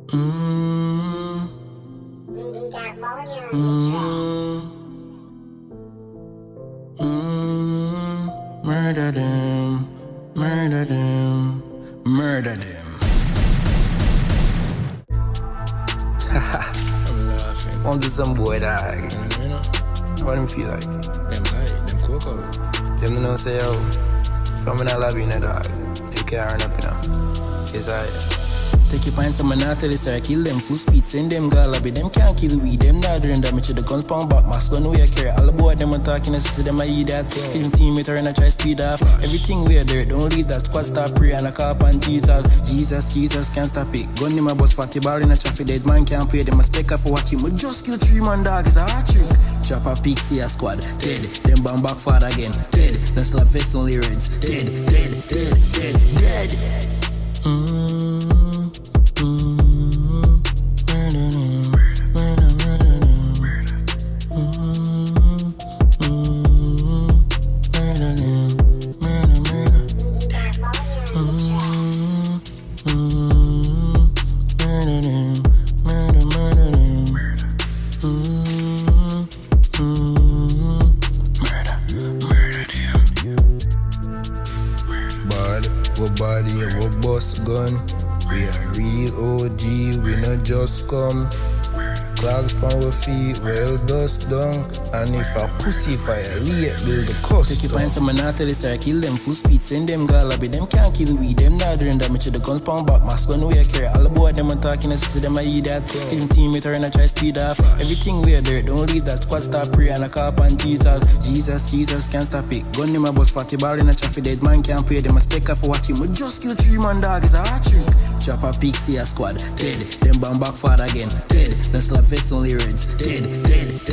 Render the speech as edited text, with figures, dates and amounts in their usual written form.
Murder them, murder them, murder them. I'm laughing. On to some boy dog. What them feel like? Them high, them cocoa. Them don't know say yo. From in a lobby in a dog. They can't run up in a. Yes I. Take your pints, I'm not tell this, I kill them full speed, send them galaby, them can't kill we, them not doing damage to the guns pound back, mask gun we carry, all aboard them attacking us, see them I eat that, kill him teammate or I try speed off, everything we're there, don't leave that squad stop pray and a call on Jesus, Jesus can't stop it, gun in my bus 40 ball in a traffic, dead man can't pay, them must take off for what you, but just kill 3 man dog, it's a hard trick, chop a peak, see a squad, dead, them bomb back far again, dead, no slap vest only reds, dead. Body, we bust gun. We are real OG, we not just come. Clogs on our feet, well dust down. And if a pussy fire, build the cost. Take your pints, I'm not tell this, I kill them full speed, send them galaby, them can't kill we, them not doing damage to the guns pound back, mask gun we carry, all aboard them attacking us, see them I eat that, kill him teammate or I try speed off, everything we're there, don't leave that squad stop pray and a call on Jesus can't stop it, gun in my bus 40 ball in a traffic, dead man can't pay, them must take off for what you, but just kill 3 man dog, it's a hard trick, chop a peak, see a squad, dead, them bomb back far again, dead, no slap vest only reds, dead.